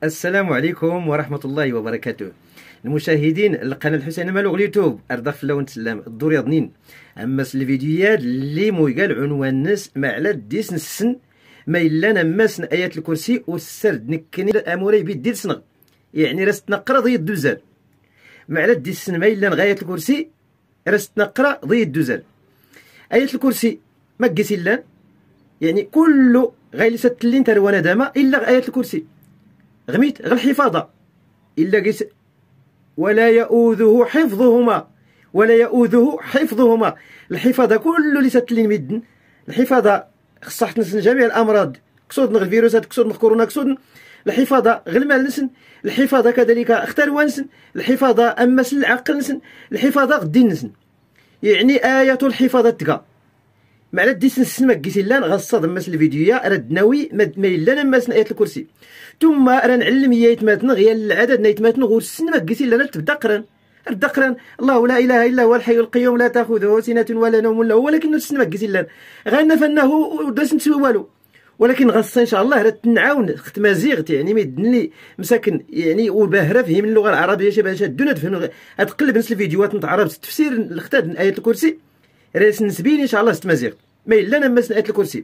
السلام عليكم ورحمة الله وبركاته. المشاهدين القناة الحسين مالوغ اليوتيوب أرضف لون تسلم الدور يضنين أمس الفيديوهات اللي مويقال عنوان ناس ما على ديس نسن ما إلا نماسن آيات الكرسي والسرد نكني أموري بيدي سنغ يعني راس تنقرا ضي الدوزال ما على ديس ما إلا نغاية الكرسي راس تنقرا ضي الدوزال. آيات الكرسي ما قيس إلا يعني كله غير ستلين تروانا داما إلا آيات الكرسي غميت غير الحفاظة إلا قيس ولا يؤوذه حفظهما الحفاظة كله اللي ستلين مدن الحفاظة خصها تنسن جميع الأمراض كسود نغ الفيروسات كسود نغ كورونا كسود الحفاظة غير المال نسن الحفاظة كذلك اختار وانسن الحفاظة أمس العقل نسن الحفاظة غدين نسن يعني آية الحفاظة تقى مع ديس نسمى كيسيلان غصاد مس الفيديوهات رد ناوي ما إلا نماسن آية الكرسي ثم راه نعلم يتماتن غير العدد نيتماتن غور السن ما كيسيلان تبدا قران الله لا اله الا هو الحي القيوم لا تاخذه سنه ولا نوم له ولكن السن ما كيسيلان غانا فانه داس نسوي والو ولكن غص ان شاء الله راه تنعاون خت مزيغت يعني ميدني مساكن يعني وباهره فهم اللغه العربيه شبه شادونا تفهم هاد قلب نس الفيديوهات نتاع عرب التفسير الختاد آية الكرسي راس نسبيني ان شاء الله ست مزيغ ما الا نمسن آية الكرسي.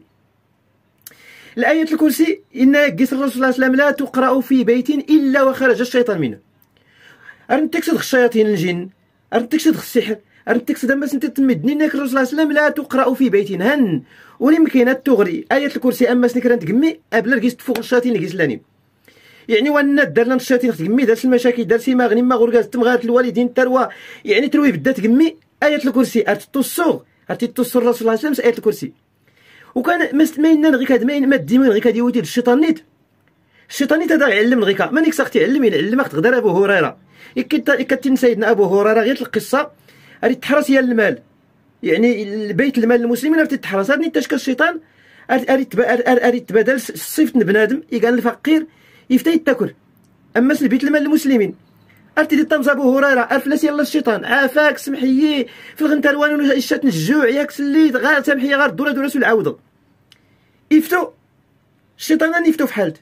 الآية الكرسي إن قيس الرسول صلى الله عليه وسلم لا تقرأ في بيت إلا وخرج الشيطان منه. أرن تكسد الشياطين الجن أرن تكسد السحر أرن تكسد أما سنت تمدني إنك الرسول صلى الله عليه وسلم لا تقرأ في بيت هن وليمكن تغري آية الكرسي أما سنكران تقمي أبلا قيس تفوق الشياطين اللي قيس لاني يعني وانا دار لنا الشياطين تقمي دارس المشاكل دارسي ما غني ما غرقاز تمغات الوالدين تروى يعني تروي بدا تقمي آية الكرسي أرتتصوغ الرسول صلى الله عليه وسلم آية الكرسي وكان مستمينا غيك هاد ما ديما غيك هاد يودي الشيطانيت هذا يعلم غيك مانيك ساق يعلمك تقدر ابو هريره كتن سيدنا ابو هريره غير القصه راه تحرس يا المال يعني البيت المال المسلمين راه تتحرس هاد تشكل الشيطان اريد تبادل الصيفط بنادم يقال الفقير يفتى يتاكل اما البيت المال المسلمين ارتي دي طمز ابو هريره ارفلس يلا الشيطان عافاك سمحيي في الغنتروان الشات الجوع ياك سليت غير سامحي غير دورة العوضه يفتو الشيطان يفتو في حالته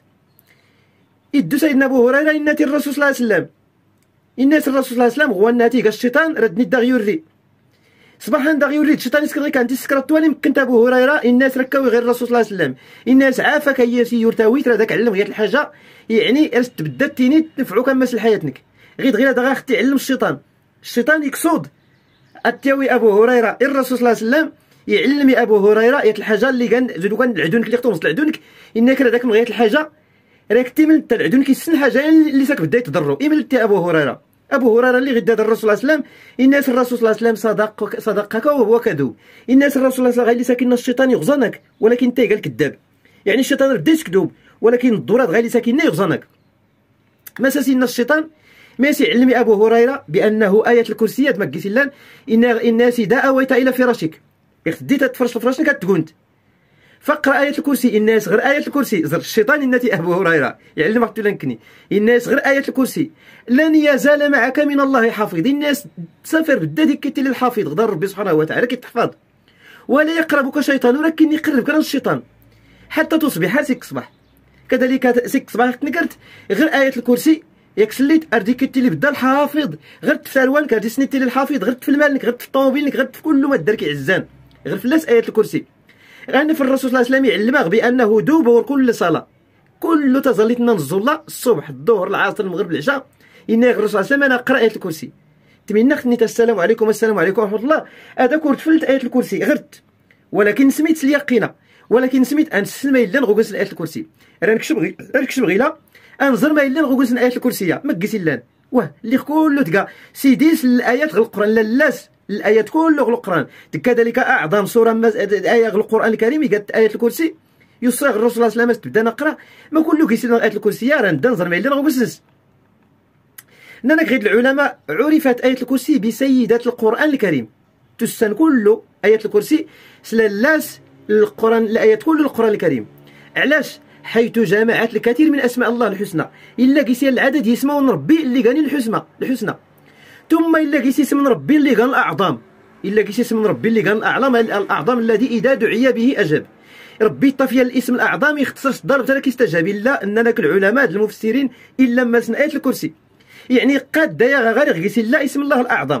يدو سيدنا ابو هريره إناتي الرسول صلى الله عليه وسلم الناس الرسول صلى الله عليه وسلم هو الناتي قال الشيطان ردني الدغيوري صباحا دغيوري الشيطان يسكر غير كانت تسكر الطوالي كنت ابو هريره الناس ركاوي غير الرسول صلى الله عليه وسلم الناس عافاك هي يرتوي ترى داك علم غير الحاجه يعني تبدا تيني تنفعوك امس حياتك غير هذا غاختي يعلم الشيطان يقصد اتيوي ابو هريره الرسول صلى الله عليه وسلم يعلمي ابو هريره يات الحاجه اللي زيدو كان العدونك اللي خطومس العدونك انك هذاك من غايه الحاجه راك تيمن العدونك يسن حاجه اللي ساك بدا يتضروا ايملتي ابو هريره اللي غدا الرسول صلى الله عليه وسلم الناس الرسول صلى الله عليه وسلم صدقك وهو كذوب الناس الرسول صلى الله عليه وسلم اللي ساكن الشيطان يغزنك ولكن انت قال كذاب يعني الشيطان بدا يكذب ولكن الدورات غير ساكن يغزنك ما ساسين الشيطان ماشي علمي ابو هريره بانه آية الكرسي ما كيس لان ان الناس اذا اويت الى فراشك ديت تفرش فراشك كتقونت فقرا آية الكرسي الناس غير آية الكرسي زر الشيطان النتي ابو هريره يعلم لنكني الناس غير آية الكرسي لن يزال معك من الله حافظ الناس تسافر بدا ديك كتي للحافظ غدار ربي سبحانه وتعالى كتحفظ ولا يقربك شيطان ولكن يقربك الشيطان حتى تصبح سيك صباح كذلك سيك صباح تنكرت غير آية الكرسي ياك سليت ارديك كنتي اللي بدا الحافظ غير في ثروانك غادي سنيتي للحافظ غير في المالك غير في الطوموبيلك غير في كل ما دارك عزان غير في الناس آية الكرسي غانا في الرسول صلى الله عليه وسلم يعلمك بانه دبر كل صلاه كل تظليتنا نزل الصبح الظهر العصر المغرب العشاء ان الرسول صلى الله عليه وسلم انا قرا آية الكرسي تمنى خدني السلام عليكم ورحمه الله هذا كنت فلت آية الكرسي غرت ولكن سميت اليقين ولكن سميت ان سمي الا نغوس آية الكرسي راه نكشف غيلا انظر ما الا نغوس آية الكرسي ما كيس لان واه اللي كله تلقى سيديس الايات غير القران لالاس الايات كله غير القران كذلك اعظم سوره ايه غير القران الكريم قالت آية الكرسي يصيغ الرسول صلى الله عليه وسلم تبدا نقرا ما كله كيسير آية الكرسي راه نبدا نظر ما الا نغوس اننا غير العلماء عرفت آية الكرسي بسيدة القران الكريم تسن كله آية الكرسي سلالاس القران الايات كله القران الكريم علاش حيث جامعت الكثير من اسماء الله الحسنى الا قيسي العدد يسمون ربي اللي قال الحسنى ثم الا قيسي اسم ربي اللي قال الاعظم الا قيسي اسم ربي اللي قال الاعظم الذي اذا دعي به اجاب ربي طافيه الاسم الاعظم يختصرش ضرب حتى كيستجاب الا اننا كالعلماء المفسرين الا ما سن ايه الكرسي. يعني قاد يا غير غيسي لا اسم الله الاعظم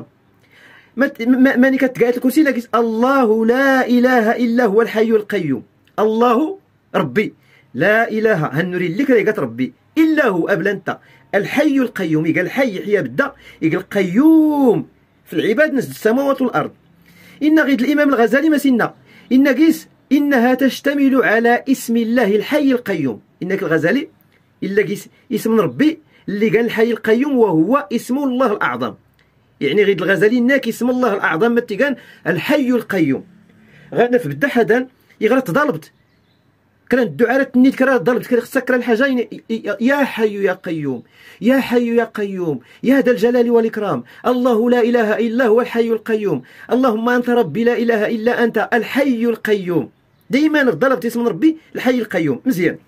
ماني كتقال الكرسي لا الله لا اله الا هو الحي القيوم. الله ربي لا اله هنوري لك قالت ربي الا هو ابل انت الحي القيوم. قال الحي يحيى بدا قال القيوم في العباد نزل السماوات والارض. ان غيد الامام الغزالي ما سنا ان قيس انها تشتمل على اسم الله الحي القيوم. انك الغزالي الا قيس اسم ربي اللي قال الحي القيوم وهو اسم الله الاعظم. يعني غير الغزالي انك اسم الله الاعظم ما تيقان الحي القيوم. غانا في بدا حدا يغرى تضربت كان الدعاء النيت كرا ضربت خصك كرا الحاجه يا حي يا قيوم يا حي يا قيوم يا ذا الجلال والاكرام الله لا اله الا هو الحي القيوم اللهم انت ربي لا اله الا انت الحي القيوم. دائما ضربت اسم ربي الحي القيوم مزيان.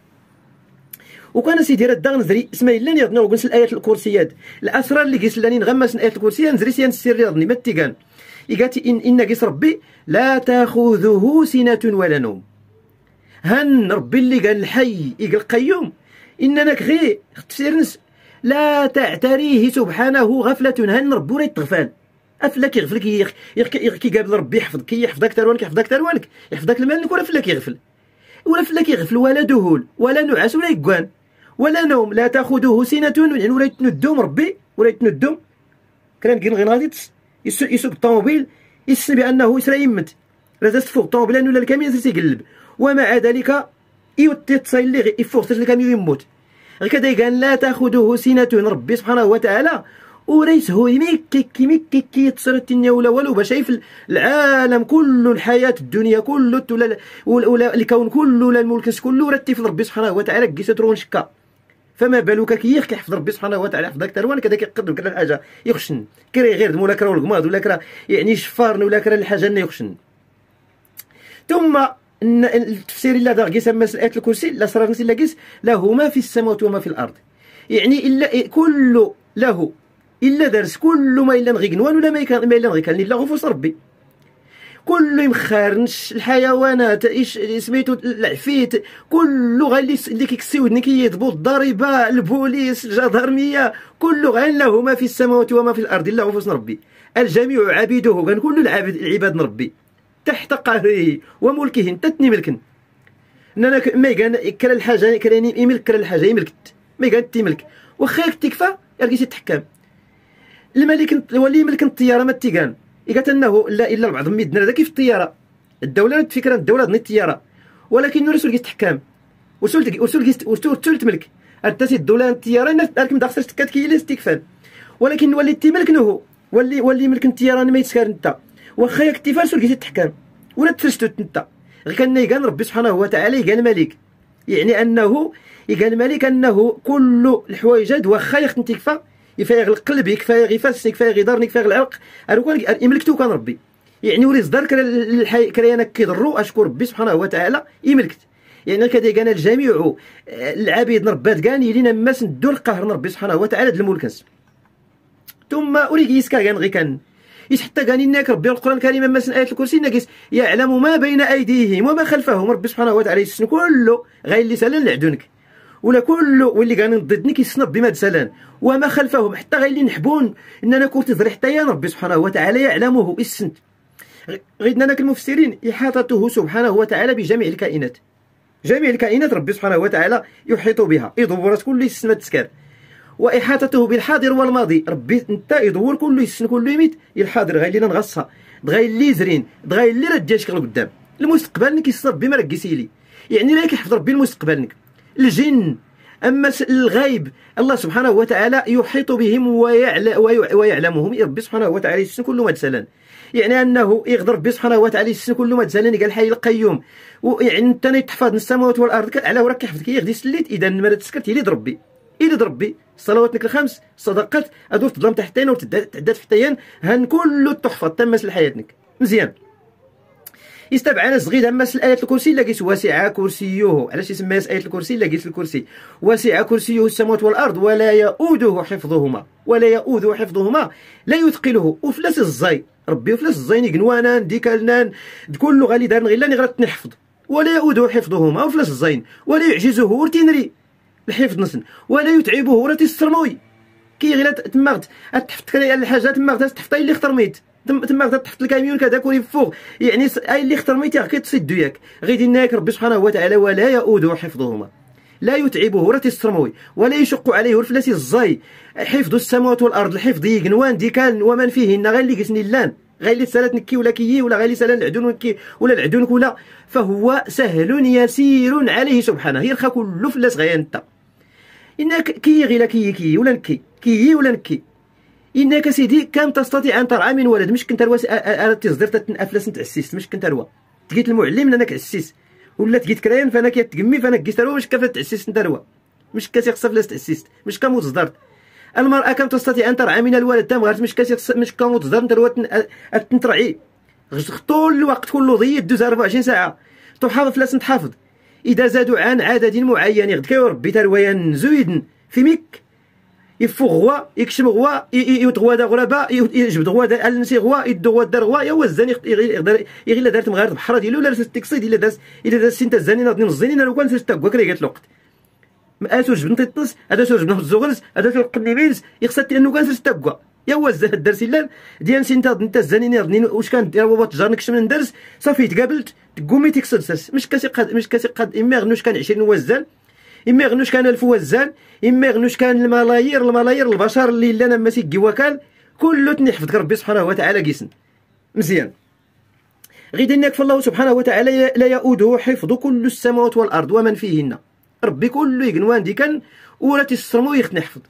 وكان سيدي راه دا نزري اسماء الله يضنا وقلت الايات الكرسيات الاسرار اللي قيس لاني نغمس الايات الكرسيه نزري سيان السر يضني ما تيقان يقاتي ان قيس ربي لا تاخذه سنه ولا نوم. هن ربي اللي قال الحي قال القيوم اننا غير تفسير نس لا تعتريه سبحانه غفله. هن ربي ولا يتغفل افلا كيغفلك كيقابل ربي يحفظك يحفظك تروانك يحفظك تروانك يحفظك المالك ولا فلا كيغفل ولا فلا كيغفل ولا دهول ولا نعاس ولا يقوان ولا نوم. لا تاخذه سنه يعني ولا يتندم ربي ولا يتندم. كان كاين غير غادي يسوق الطوموبيل يحس بانه يسرى يمت لا تفوق الطوموبيل ولا الكاميون تيقلب ومع ذلك يتصل لي يفوق حتى الكاميون يموت. غير كذا قال لا تاخذه سنه ربي سبحانه وتعالى وريس هو ميكي يتصل الدنيا ولا والو باش شايف العالم كله الحياه الدنيا كله ولا الكون كله ولا الملك كله رتي في ربي سبحانه وتعالى قيسه ترون شكا. فما بالك كيحفظ ربي سبحانه وتعالى حفظك تروان كذا كيقدم كذا الحاجه يخشن كري غير مولا كرا والقماض ولا كرا يعني شفارن ولا كرا الحاجه يخشن. ثم التفسير الا دار قيس مساله الكرسي لا صرا نسي لا قيس له ما في السماوات وما في الارض. يعني الا كل له الا درس كل ما الا نغي قنوان ولا ما الا نغي كان الا غفوس ربي كله يمخارنش الحيوانات ايش سميتو العفيت كله غير اللي كيكسيودني كيضبط الضريبه البوليس الجدرميه كله غير له ما في السماوات وما في الارض الا غفوس ربي الجميع عبيده كان كل العباد ربي تحت قهره وملكه انت تنملكن اننا ما كان كرا الحاجه كراني يملك كرا الحاجه يملكت ما كان تملك واخا تكفى يرقي تتحكم. الملك ولي ملك الطياره ما تيقان قالت انه لا الا بعض ميدنا هذا كيف الطياره الدوله فكره الدوله ضني الطياره ولكن رسول يتحكم وسول تملك ارتسي الدوله الطياره راكم داخل كتكيل استكفال ولكن ولي تملك نهو ولي ملك الطياره ما يتسكر انت واخا يكتفى رسول يتحكم ولا تفشتو انت غير كان يقال ربي سبحانه وتعالى قال ملك يعني انه قال ملك انه كل الحوايج واخا يختنتكفى يفايغ القلب يكفايغ غفاس يكفايغ ضرني يكفايغ العرق يملكتو كان ربي يعني ولي صدر كريانا كيضرو اشكر ربي سبحانه وتعالى يملكت. يعني كذا كان الجميع العبيد ربات كان يلينا ماس ندو القهر ربي سبحانه وتعالى د الملكنس. ثم اريد يسكا كان غي كان حتى كان انك ربي القران الكريم ماس ايه الكرسي ناقص يعلم ما بين ايديهم وما خلفهم ربي سبحانه وتعالى يسن كله غير اللي سالن لعدونك ولا كله واللي كان ضدني كيصنب بما تسالان وما خلفهم حتى غير اللي نحبون اننا كنت تزري حتى يا ربي سبحانه وتعالى يعلمه السنت. غير انك المفسرين احاطته سبحانه وتعالى بجميع الكائنات جميع الكائنات ربي سبحانه وتعالى يحيط بها يدور كل السن تسكر واحاطته بالحاضر والماضي ربي انت يدور كل السن كل يميت الحاضر غير اللي نغصها غير اللي زرين غير اللي رجاش لقدام المستقبل كيصرف بما ركيسي لي يعني لا كيحفظ ربي المستقبل الجن. اما الغيب الله سبحانه وتعالى يحيط بهم ويعلمهم ربي سبحانه وتعالى يسن كل ما تسالن يعني انه يقدر ربي سبحانه وتعالى يسن كل ما تسالن قال الحي القيوم ويعني انت تحفظ السماوات والارض على وراك كيحفظك يغدي سليت اذا ما تسكت يلد ربي صلواتك الخمس صدقات ادور تظلم تحتين وتعداد في حتيان هن كله تحفظ تمس لحياتك مزيان. يستبعنا صغير همس الآية الكرسي لقيت واسع كرسيه علاش يسمى آية الكرسي لقيت الكرسي واسع كرسيه السماوات والأرض ولا يؤوده حفظهما لا يثقله وفلاس الزاي ربي وفلاس الزاي قنوانا ديكالنان كله غالي دار غير غير نحفظ ولا يؤوده حفظهما وفلاش الزين ولا يعجزه ورتينري الحفظ نسن ولا يتعبه ورتي السرموي كي غير تماغت تحفظ الحاجات تماغت تحفظ اللي اخترميت تماغت تحفظ الكاميون كذاك ولي فوق يعني اي اللي اخترميت كتصدو ياك غير ديناك ربي سبحانه وتعالى ولا يؤوده حفظهما لا يتعبه ورتي السرموي ولا يشق عليه ورفلاسي الزاي حفظ السماوات والارض الحفظ يقنوان دي كان ومن فيهن غير اللي قسني اللان غير اللي سالت نكي ولا كيي ولا غير اللي سالت العدون نكي ولا العدون ولا فهو سهل يسير عليه سبحانه يرخى كله فلاس غير انت انك كي غير كي ولا نكي كي ولا نكي انك سيدي كم تستطيع ان ترعى من ولد مش كنت رواس تصدر تنافلس نتعسيس مش كنت روا تقيت المعلم انك عسيس ولا تقيت كراين فانا كتقمي فانا كيت روا مش كفات تعسيس انت روا مش كاسي خصها فلاس تعسيس مش كم تصدرت المرأة كم تستطيع ان ترعى من الولد تام غير مش كاسي مش كم تصدر انت روا تنترعي طول الوقت كله ضيق دوز 24 ساعه تحافظ فلاس تحافظ اذا زادوا عن عدد معين يغد كيربي ترويا زويدن في ميك يفوق غوا يكشم غوا يتغوا دا غرابه يجبد غوا دا النسي غوا يدو غوا دار غوا يا وزان يقدر يغير دارت مغارب البحر ديالو ولا التكسيد الا داز سنت الزانين ناض الزانين لو كان تاكوا كري قالت الوقت ما اسوج بنت الطس هذا سوج بنت الزغرس هذا تلقني ميلس يخص لانه كان تاكوا يا وزان الدرس لا ديال سنت انت الزانين واش كان دير هو تجار نكشم من درس صافي تقابلت تقومي تكسد مش كاسي قاد اما غنوش كان 20 وزان اما يغنوش كان 1000 وزان اما يغنوش كان الملايير البشر اللي لنا ماشي كيوكال كله تنحفظك ربي سبحانه وتعالى قيسن مزيان غير انك فالله سبحانه وتعالى لا يؤوده حفظ كل السماوات والارض ومن فيهن ربي كله يقنوان دي كان ولا تسرمو يخنحفظ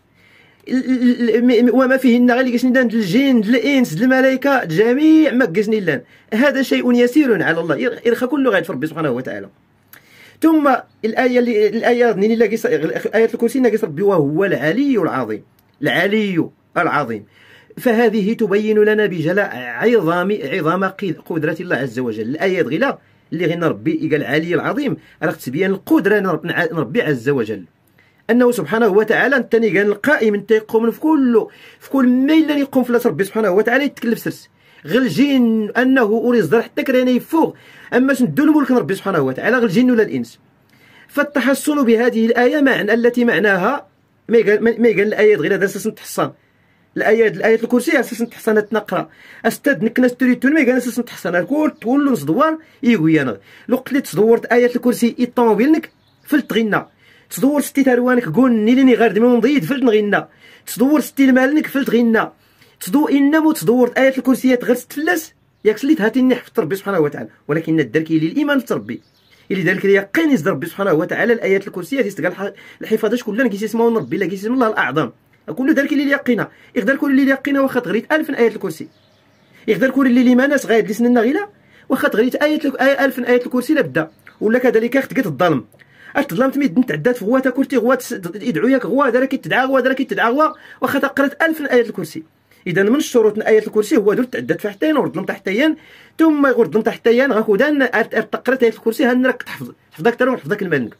وما فيهن غير قسني لان الجن الانس الملائكه جميع ما قسني لان هذا شيء يسير على الله يرخى كله غير في ربي سبحانه وتعالى ثم الآية آية الكرسي ناقص ربي وهو العلي العظيم العلي العظيم فهذه تبين لنا بجلاء عظام قدرة الله عز وجل الآية غيلا اللي غينا ربي قال العلي العظيم راه تبين القدرة ربي عز وجل أنه سبحانه وتعالى انتني قال القائم انت يقوم في كل ميل يقوم في ربي سبحانه وتعالى يتكلف سرس غير الجن انه اريد حتى كراني يفوق اما شندو الملك ربي سبحانه وتعالى غير الجن ولا الانس فالتحصن بهذه الايه التي معناها ما قال الايات غير هذا اساس تحصن الايه الكرسي اساس تحصن تنقرا استاد نكناس تريتون ما قال اساس تحصن كل صدوار يقوي انا لو قلت صدورت ايه الكرسي الطوموبيل فلت غينا تصدور ستي تاروانك قولني ليني غير دمي ونضيد فلت غينا تصدور ستي المالنك فلت غينا انما تصدورت ايه الكرسيات غير ستفلاس ياك سليت هاتي حفظت ربي سبحانه وتعالى ولكن الدركي للايمان في ربي اللي ذلك اليقين يصدر ربي سبحانه وتعالى الايات الكرسيات يستقال الحفاظات كلها كيسمون ربي لا كيسم الله الاعظم كل ذلك اللي يقينا يقدر كل اللي يقينا واخا تغريت 1000 ايه الكرسي يقدر كل اللي ما ناس غايد لسننا غيلا واخا تغريت ايه 1000 ايه الكرسي لا بدا ولا كذلك تقيت الظلم الظلم تميد تعدات فغوات كرتي غوات يدعو ياك غوا دارك تدعى غوا دارك تدعى غوا واخا تقرات 1000 ايه الكرسي اذا من الشروط ايه الكرسي هو درت تعدات في حتيين ورد لهم تحتيين ثم يغرد لهم تحتيين غاكودان تقرات ايه الكرسي هنراك تحفظ حفظك ترى وحفظك المالك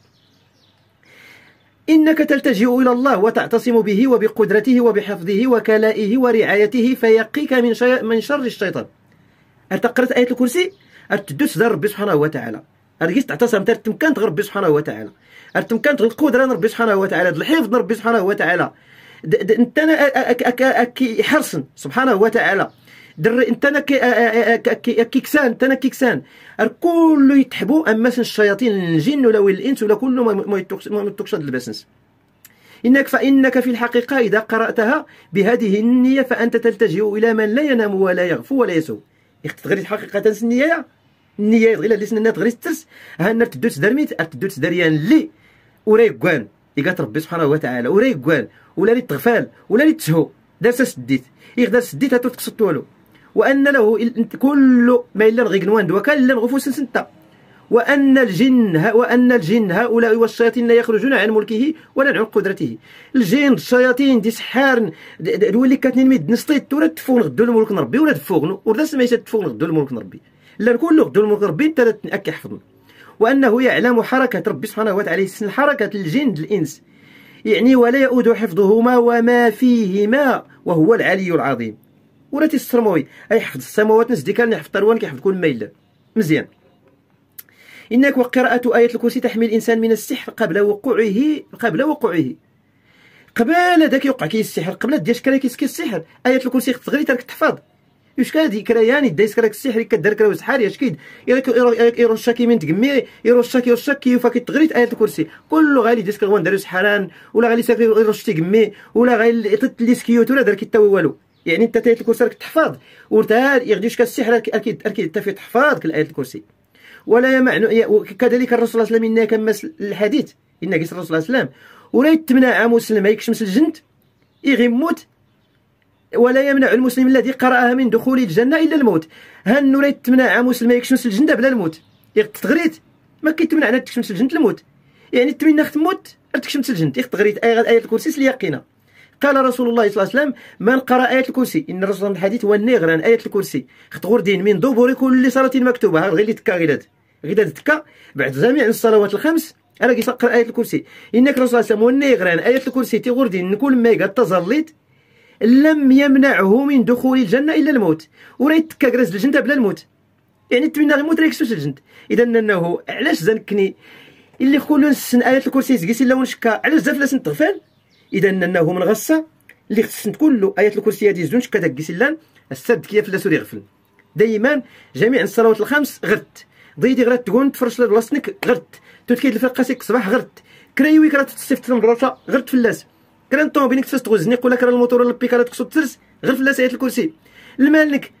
انك تلتجئ الى الله وتعتصم به وبقدرته وبحفظه وكلائه ورعايته فيقيك من شر الشيطان تقرات ايه الكرسي تدوس دار ربي سبحانه وتعالى رجيت تعتصم تمكن تغرب ربي سبحانه وتعالى تمكن القدره ربي سبحانه وتعالى الحفظ ربي سبحانه وتعالى انت حرصا سبحانه وتعالى انت كيكسان انت كيكسان كله يتحبوا اما الشياطين الجن ولا الانس ولا كله ما تقصد البسنس فانك في الحقيقه اذا قراتها بهذه النيه فانت تلتجئ الى من لا ينام ولا يغفو ولا يسهو تغري حقيقه النيه غير اللي سننا تغري الترس هنا تدوس درميت تدوس دريان لي وريكوان يقات ربي سبحانه وتعالى وريكوان ولا لي تغفال ولا لي تسهو دار سديت يقدر سديت هاتو تقصد والو وان له كل ما الا غيكنوان وكان لا غفوس سنتا وان الجن هؤلاء والشياطين لا يخرجون عن ملكه ولا عن قدرته الجن الشياطين دي سحار اللي كاتنين ميد نسطيت ولا تفون غدو الملك نربي ولا تفوغنو ولا سميت تفون غدو الملك نربي لا كله غدو الملك ربي انت تاكي حفظنا وانه يعلم حركه ربي سبحانه وتعالى حركه الجن الانس يعني ولا يؤود حفظهما وما فيهما وهو العلي العظيم وراتي السرموي اي حفظ السماوات نسدي كان يحفظ تروان كيحفظ كل ميل مزيان انك وقراءه ايه الكرسي تحمي الانسان من السحر قبل وقوعه. قبل هذاك يوقع كاين السحر، قبل دياش كرا كيسكي السحر، ايه الكرسي خصك تغري ترك تحفظ. واش كادي كرياني دايس كراك السحر كدار كرا وسحار ياش كيد يرشاكي من تقمي يرشاكي وفاكي تغريت ايه الكرسي كله غالي ديس كغوان دارو سحران ولا غالي ساكي يرش تقمي ولا غالي طيط سكيوت ولا دار كيتا والو. يعني انت ايه الكرسي راك تحفظ ورتا يغديوش كالسحر اكيد انت في تحفظ ايه الكرسي. ولا يمعنى كذلك الرسول صلى الله عليه وسلم إنه كمس الحديث إن قيس الرسول صلى الله عليه وسلم وريت تمنع مسلم يكشمس الجنت يغموت ولا يمنع المسلم الذي قرأها من دخول الجنة إلا الموت. هن ريت تمنع مسلم يكشمس الجنة بلا الموت تغريت ما كيتمنع انك تكشمس الجنت الموت. يعني تمنى تموت تكشمس الجنت تغريت آية الكرسي اليقينة. قال رسول الله صلى الله عليه وسلم من قرأ آية الكرسي إن الرسول صلى الله عليه وسلم الحديث هو النغران آية الكرسي غردين من دبر كل صلاة مكتوبة. غير اللي تكا غير تكا بعد جميع الصلوات الخمس أنا كيقرأ آية الكرسي إنك الرسول صلى الله عليه وسلم والنغران آية الكرسي تغردين كل ما يقعد تزليت لم يمنعه من دخول الجنة إلا الموت. وريت تكا جرس الجنة بلا الموت. يعني تمنى غيموت راه يكسوس الجنة. إذا أنه علاش زنكني اللي كل نسن آية الكرسي زكيسي لا ونشكا علاش زاف لا تغفل. إذا أنه من غصة اللي خصنا كله آية الكرسي هذه زونش كتاك سلان السد كيف لا سوري يغفل. دائما جميع الصلوات الخمس غرت ضيدي غرت تكون تفرش بلاصتك غرت تتكيد الفرقاسيك الصباح غرت كرايوي كرا تستفت المدرسة غرت فلاس كرا الطوموبيل تفاس تغزنيق ولا كرا الموتور ولا البيكارا تقصد ترس غير فلاس آية الكرسي. المالك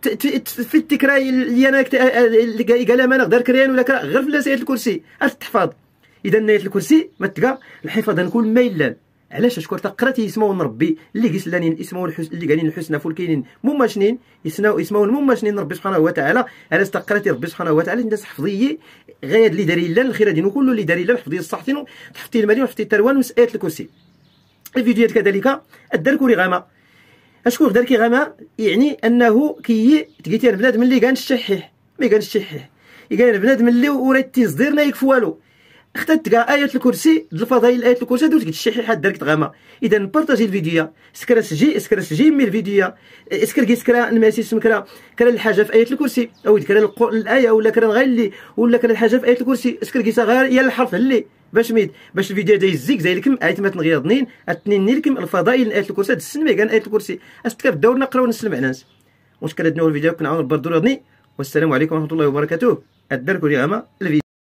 في التكراي اللي انا قال انا غدار كريان ولا كرا غير فلاس آية الكرسي تحفظ. إذا آية الكرسي ما تلقى الحفاظ نكون ميلان. علاش شكون قراتي يسمون ربي اللي قيس لانين اسمه اللي قالين الحسنى فول كاينين مماشنين يسمون مماشنين ربي سبحانه وتعالى. علاش قراتي ربي سبحانه وتعالى الناس حفظيه غير اللي داري لنا الخير دينو كله اللي داري لنا حفظي الصحتين تحفتي المالي وحفتي التروان وسآية الكرسي. الفيديوهات كذلك الدركوري غاما اشكون داركي غاما يعني انه كي تقيتي بنادم اللي كان الشحيح ما كان الشحيح كان بنادم اللي وريت تصدير ما يكفي والو اختت تلقى آية الكرسي الفضائل آية الكرسي دوت الشحيحات دارك غاما. إذا بارطاجي الفيديو اسكرا سجي مي الفيديو اسكرا نماسي سمكرا كرا الحاجة في آية الكرسي أو كرا الآية ولا كرا غير اللي ولا كرا الحاجة في آية الكرسي اسكرا غير يا الحرف اللي باش الفيديو دا يزيك زي لكم آية ما تنغيضنين أتنين لكم الفضائل آية الكرسي هاد السن ما كان آية الكرسي استكاف دور نقراو نسلم على ناس واش كان الفيديو كنعاود برضو والسلام عليكم ورحمة الله وبركاته. الدرك غاما الفيديو.